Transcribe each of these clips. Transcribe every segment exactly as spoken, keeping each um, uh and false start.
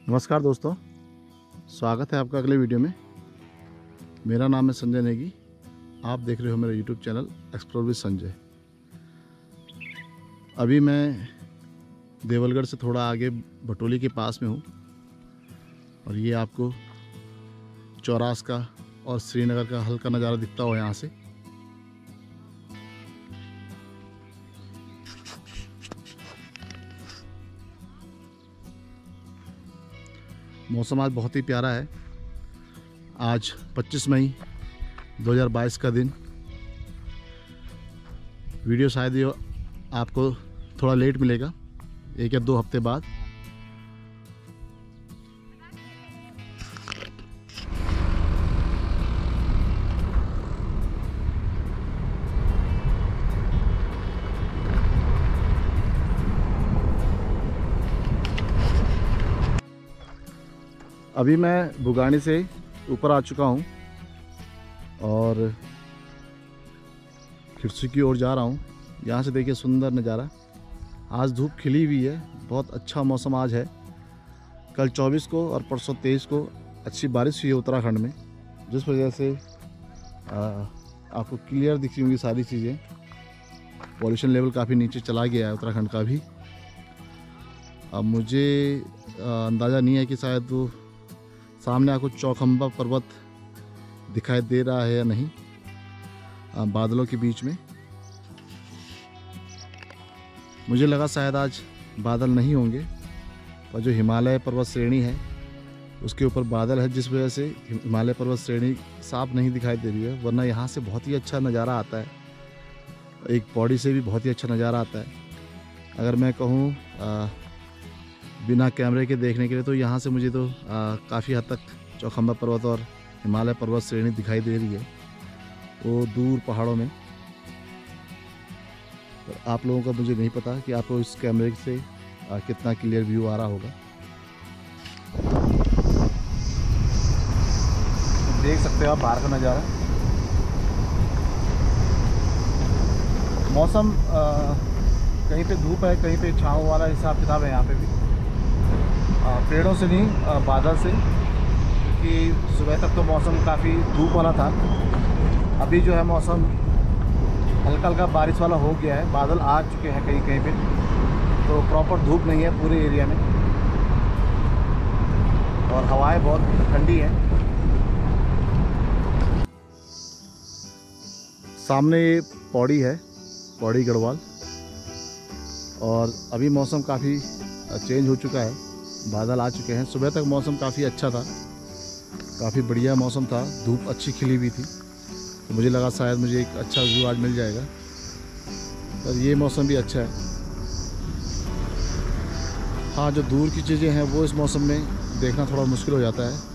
नमस्कार दोस्तों, स्वागत है आपका अगले वीडियो में। मेरा नाम है संजय नेगी। आप देख रहे हो मेरा YouTube channel explore with Sanjay. अभी मैं देवलगढ़ से थोड़ा आगे भटोली के पास में हूँ और ये आपको चौरास का और श्रीनगर का हल्का नज़ारा दिखता हो यहाँ से। मौसम आज बहुत ही प्यारा है। आज पच्चीस मई दो हज़ार बाईस का दिन। वीडियो शायद ये आपको थोड़ा लेट मिलेगा, एक या दो हफ्ते बाद। अभी मैं बुगानी से ऊपर आ चुका हूँ और खिरसी की ओर जा रहा हूँ। यहाँ से देखिए सुंदर नज़ारा। आज धूप खिली हुई है, बहुत अच्छा मौसम आज है। कल चौबीस को और परसों तेईस को अच्छी बारिश हुई है उत्तराखंड में, जिस वजह से आ, आपको क्लियर दिखी होंगी सारी चीज़ें। पॉल्यूशन लेवल काफ़ी नीचे चला गया है उत्तराखंड का भी। अब मुझे अंदाज़ा नहीं है कि शायद वो सामने आपको चौखंबा पर्वत दिखाई दे रहा है या नहीं, आ, बादलों के बीच में। मुझे लगा शायद आज बादल नहीं होंगे, पर जो हिमालय पर्वत श्रेणी है उसके ऊपर बादल है, जिस वजह से हिमालय पर्वत श्रेणी साफ नहीं दिखाई दे रही है। वरना यहाँ से बहुत ही अच्छा नज़ारा आता है, एक पौड़ी से भी बहुत ही अच्छा नज़ारा आता है। अगर मैं कहूँ बिना कैमरे के देखने के लिए, तो यहाँ से मुझे तो काफ़ी हद तक चौखंबा पर्वत और हिमालय पर्वत श्रेणी दिखाई दे रही है, वो दूर पहाड़ों में। तो आप लोगों का मुझे नहीं पता कि आपको इस कैमरे से आ, कितना क्लियर व्यू आ रहा होगा। देख सकते हो आप बाहर का नज़ारा। मौसम आ, कहीं पे धूप है, कहीं पे छाँव वाला हिसाब किताब है। यहाँ पे भी पेड़ों से नहीं, बादल से, क्योंकि सुबह तक तो मौसम काफ़ी धूप वाला था। अभी जो है मौसम हल्का हल्का बारिश वाला हो गया है, बादल आ चुके हैं कहीं कहीं पे, तो प्रॉपर धूप नहीं है पूरे एरिया में और हवाएं बहुत ठंडी हैं। सामने ये पौड़ी है, पौड़ी गढ़वाल, और अभी मौसम काफ़ी चेंज हो चुका है, बादल आ चुके हैं। सुबह तक मौसम काफ़ी अच्छा था, काफ़ी बढ़िया मौसम था, धूप अच्छी खिली हुई थी, तो मुझे लगा शायद मुझे एक अच्छा व्यू आज मिल जाएगा। पर ये मौसम भी अच्छा है। हाँ, जो दूर की चीज़ें हैं वो इस मौसम में देखना थोड़ा मुश्किल हो जाता है।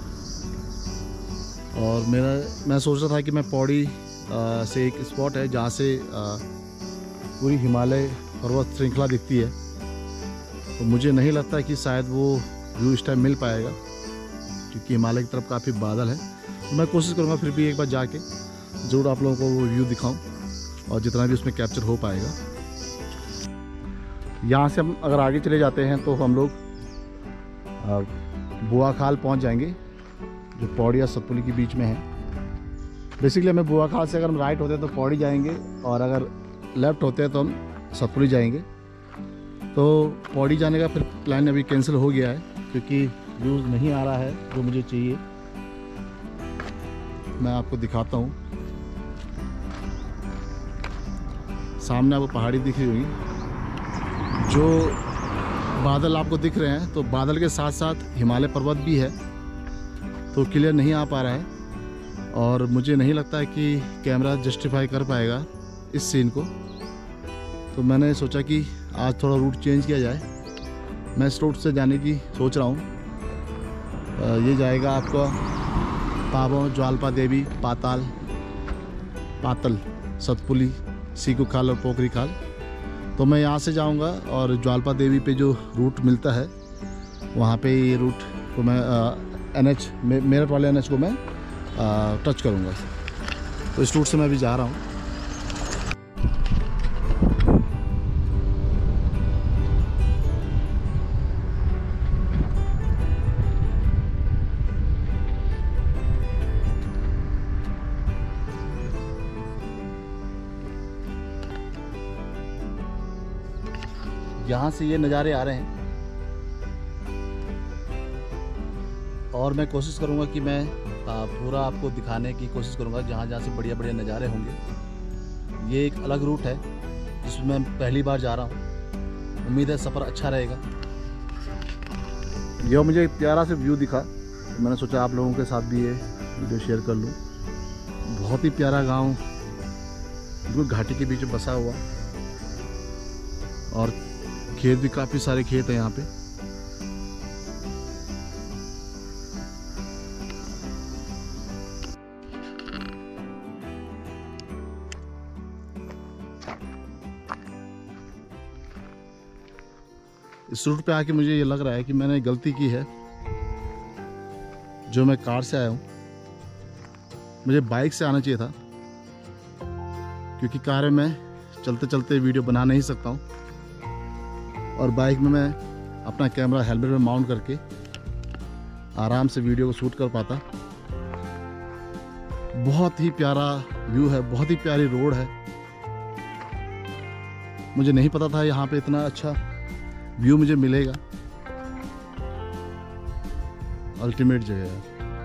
और मेरा मैं सोच रहा था कि मैं पौड़ी आ, से एक स्पॉट है जहाँ से आ, पूरी हिमालय पर्वत श्रृंखला दिखती है, तो मुझे नहीं लगता कि शायद वो व्यू इस टाइम मिल पाएगा, क्योंकि हिमालय की तरफ काफ़ी बादल है। तो मैं कोशिश करूँगा फिर भी एक बार जाके ज़रूर आप लोगों को वो व्यू दिखाऊं, और जितना भी उसमें कैप्चर हो पाएगा। यहाँ से हम अगर आगे चले जाते हैं तो हम लोग बुआखाल पहुँच जाएंगे, जो पौड़ी और सतपुली के बीच में है। बेसिकली हमें बुआखाल से अगर हम राइट होते हैं तो पौड़ी जाएंगे, और अगर लेफ़्ट होते हैं तो हम सतपुली जाएंगे। तो पौड़ी जाने का फिर प्लान अभी कैंसिल हो गया है, क्योंकि व्यूज़ नहीं आ रहा है जो मुझे चाहिए। मैं आपको दिखाता हूँ, सामने आपको पहाड़ी दिख रही होगी। जो बादल आपको दिख रहे हैं, तो बादल के साथ साथ हिमालय पर्वत भी है, तो क्लियर नहीं आ पा रहा है, और मुझे नहीं लगता है कि कैमरा जस्टिफाई कर पाएगा इस सीन को। तो मैंने सोचा कि आज थोड़ा रूट चेंज किया जाए। मैं इस रूट से जाने की सोच रहा हूँ। ये जाएगा आपका पाबौ, ज्वालपा देवी, पाताल, पातल, सतपुली, सीकू खाल और पोखरी खाल। तो मैं यहाँ से जाऊँगा और ज्वालपा देवी पे जो रूट मिलता है वहाँ पे ये रूट को मैं एन एच मेरठ वाले एन एच को मैं आ, टच करूँगा। तो इस रूट से मैं अभी जा रहा हूँ। यहाँ से ये नज़ारे आ रहे हैं। और मैं कोशिश करूँगा कि मैं पूरा आपको दिखाने की कोशिश करूँगा जहाँ जहाँ से बढ़िया बढ़िया नज़ारे होंगे। ये एक अलग रूट है जिसमें मैं पहली बार जा रहा हूँ। उम्मीद है सफ़र अच्छा रहेगा। यह मुझे एक प्यारा से व्यू दिखा तो मैंने सोचा आप लोगों के साथ भी ये वीडियो शेयर कर लूँ। बहुत ही प्यारा गांव, बिल्कुल घाटी के बीच में बसा हुआ, और खेत भी काफ़ी सारे खेत हैं यहाँ पे। इस रूट पे आके मुझे ये लग रहा है कि मैंने गलती की है। जो मैं कार से आया हूँ, मुझे बाइक से आना चाहिए था, क्योंकि कार में मैं चलते चलते वीडियो बना नहीं सकता हूँ, और बाइक में मैं अपना कैमरा हेलमेट में माउंट करके आराम से वीडियो को शूट कर पाता। बहुत ही प्यारा व्यू है, बहुत ही प्यारी रोड है। मुझे नहीं पता था यहाँ पे इतना अच्छा व्यू मुझे मिलेगा। अल्टीमेट जगह है।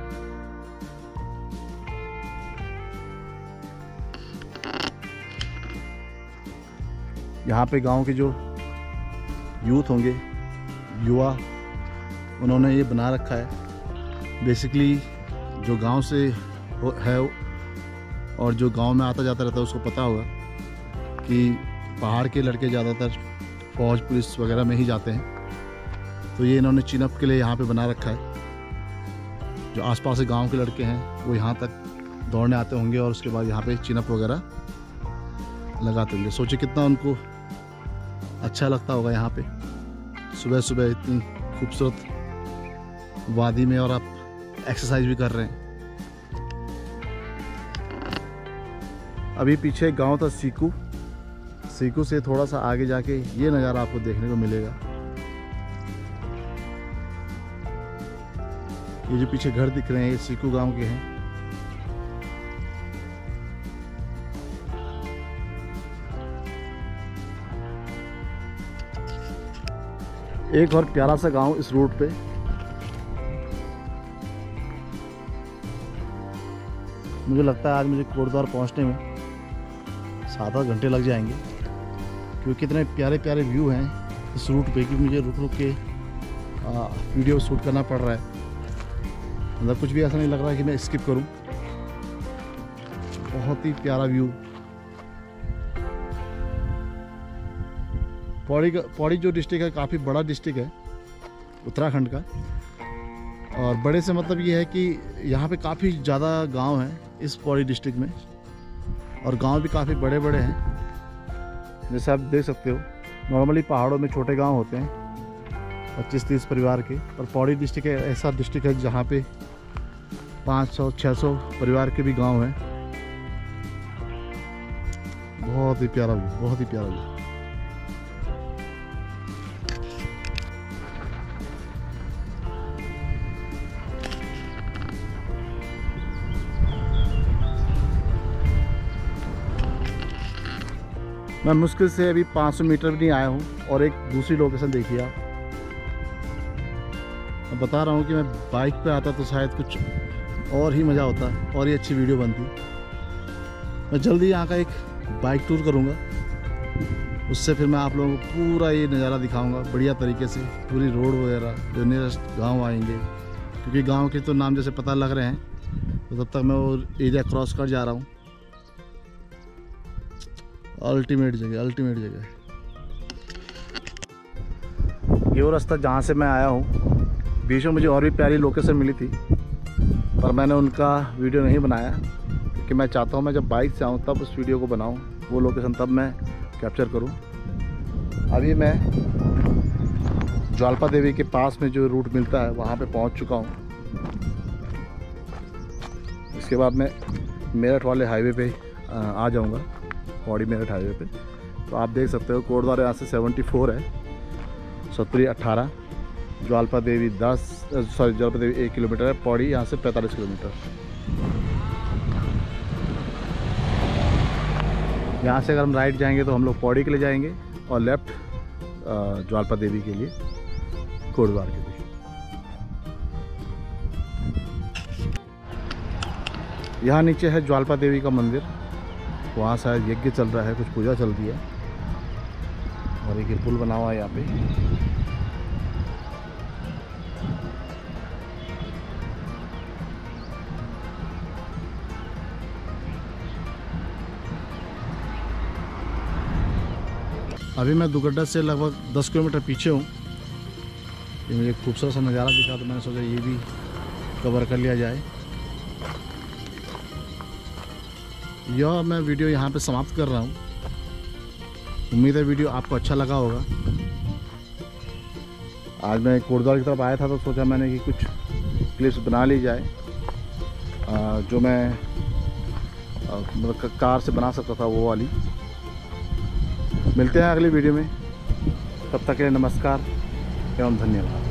यहाँ पे गांव के जो यूथ होंगे, युवा, उन्होंने ये बना रखा है। बेसिकली जो गांव से है और जो गांव में आता जाता रहता है उसको पता होगा कि पहाड़ के लड़के ज़्यादातर फौज पुलिस वगैरह में ही जाते हैं। तो ये इन्होंने चिनअप के लिए यहाँ पे बना रखा है। जो आसपास के गांव के लड़के हैं वो यहाँ तक दौड़ने आते होंगे और उसके बाद यहाँ पे चिनअप वगैरह लगाते होंगे। सोचिए कितना उनको अच्छा लगता होगा यहाँ पे सुबह सुबह इतनी खूबसूरत वादी में, और आप एक्सरसाइज भी कर रहे हैं। अभी पीछे गांव था सीकू। सीकू से थोड़ा सा आगे जाके ये नज़ारा आपको देखने को मिलेगा। ये जो पीछे घर दिख रहे हैं ये सीकू गांव के हैं। एक और प्यारा सा गांव इस रूट पे। मुझे लगता है आज मुझे कोटद्वार पहुंचने में सात आठ घंटे लग जाएंगे, क्योंकि इतने प्यारे प्यारे व्यू हैं इस रूट पे कि मुझे रुक रुक के आ, वीडियो शूट करना पड़ रहा है। मतलब कुछ भी ऐसा नहीं लग रहा है कि मैं स्किप करूं। बहुत ही प्यारा व्यू। पौड़ी का पौड़ी जो डिस्ट्रिक्ट है काफ़ी बड़ा डिस्ट्रिक्ट है उत्तराखंड का, और बड़े से मतलब ये है कि यहाँ पे काफ़ी ज़्यादा गांव हैं इस पौड़ी डिस्ट्रिक्ट में, और गांव भी काफ़ी बड़े बड़े हैं। जैसे आप देख सकते हो, नॉर्मली पहाड़ों में छोटे गांव होते हैं पच्चीस तीस परिवार के, और पौड़ी डिस्ट्रिक्ट ऐसा डिस्ट्रिक्ट है जहाँ पे पाँच सौ छः सौ परिवार के भी गांव हैं। बहुत ही प्यारा व्यू, बहुत ही प्यारा व्यू। मैं मुश्किल से अभी पाँच सौ मीटर भी नहीं आया हूँ, और एक दूसरी लोकेशन देखिए आप। मैं बता रहा हूँ कि मैं बाइक पे आता तो शायद कुछ और ही मज़ा होता और ही अच्छी वीडियो बनती। मैं जल्दी यहाँ का एक बाइक टूर करूँगा, उससे फिर मैं आप लोगों को पूरा ये नज़ारा दिखाऊँगा बढ़िया तरीके से, पूरी रोड वगैरह, जो नियरेस्ट गाँव आएंगे, क्योंकि गाँव के तो नाम जैसे पता लग रहे हैं। तो तब तक मैं वो एरिया क्रॉस कर जा रहा हूँ। अल्टीमेट जगह, अल्टीमेट जगह। ये वो रास्ता जहाँ से मैं आया हूँ, बीच में मुझे और भी प्यारी लोकेशन मिली थी, पर मैंने उनका वीडियो नहीं बनाया, क्योंकि मैं चाहता हूँ मैं जब बाइक से आऊँ तब उस वीडियो को बनाऊँ, वो लोकेशन तब मैं कैप्चर करूँ। अभी मैं ज्वाल्पा देवी के पास में जो रूट मिलता है वहाँ पे पहुँच चुका हूँ। इसके बाद मैं मेरठ वाले हाईवे पे आ जाऊँगा, पौड़ी मेरठ हाईवे पे। तो आप देख सकते हो कोटद्वार यहाँ से चौहत्तर है, सत्तरी अट्ठारह, ज्वाल्पा देवी दस सॉरी ज्वाल्पा देवी एक किलोमीटर है, पौड़ी यहाँ से पैंतालीस किलोमीटर। यहाँ से अगर हम राइट जाएंगे तो हम लोग पौड़ी के लिए जाएंगे, और लेफ़्ट ज्वालपा देवी के लिए, कोटद्वार के लिए। यहाँ नीचे है ज्वालपा देवी का मंदिर, वहाँ शायद यज्ञ चल रहा है, कुछ पूजा चल रही है। और एक पुल बना हुआ है यहाँ पे। अभी मैं दुगड्डा से लगभग दस किलोमीटर पीछे हूँ। ये मुझे खूबसूरत सा नज़ारा दिखा तो मैंने सोचा ये भी कवर कर लिया जाए। यह मैं वीडियो यहाँ पे समाप्त कर रहा हूँ। उम्मीद है वीडियो आपको अच्छा लगा होगा। आज मैं कोटद्वार की तरफ आया था तो सोचा मैंने कि कुछ क्लिप्स बना ली जाए आ, जो मैं मतलब कार से बना सकता था वो वाली। मिलते हैं अगली वीडियो में, तब तक के लिए नमस्कार एवं धन्यवाद।